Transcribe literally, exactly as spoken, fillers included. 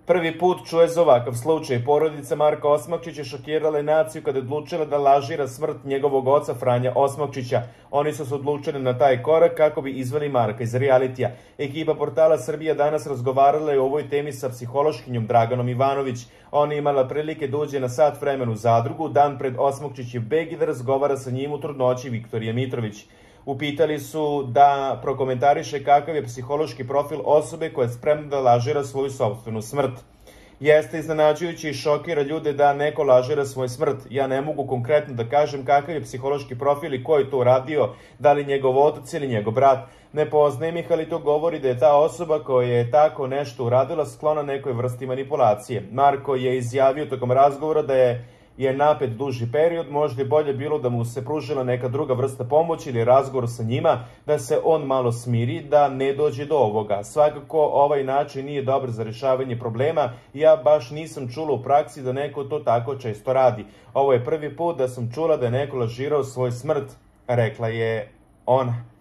Prvi put čuje za ovakav slučaj. Porodica Marka Osmakčića šokirala je naciju kada je odlučila da lažira smrt njegovog oca Franja Osmakčića. Oni su se odlučili na taj korak kako bi izveli Marka iz realitija. Ekipa portala Srbija danas razgovarala je o ovoj temi sa psihološkinjom Draganom Ivanović. Ona je imala prilike da uđe na sat vremena u zadrugu, dan pred Osmakčićev beg i da razgovara sa njim u trudnoći Viktorije Mitrović. Upitali su da prokomentariše kakav je psihološki profil osobe koja je spremna da lažira svoju sopstvenu smrt. Jeste iznenađujući i šokira ljude da neko lažira svoju smrt. Ja ne mogu konkretno da kažem kakav je psihološki profil i ko je to uradio, da li njegov otac ili njegov brat. Ne poznajem ih, ali to govori da je ta osoba koja je tako nešto uradila sklona nekoj vrsti manipulacije. Marko je izjavio tokom razgovora da je je napet duži period, možda je bolje bilo da mu se pružila neka druga vrsta pomoći ili razgovor sa njima, da se on malo smiri, da ne dođe do ovoga. Svakako ovaj način nije dobar za rešavanje problema i ja baš nisam čula u praksi da neko to tako često radi. Ovo je prvi put da sam čula da je neko lažirao svoju smrt, rekla je ona.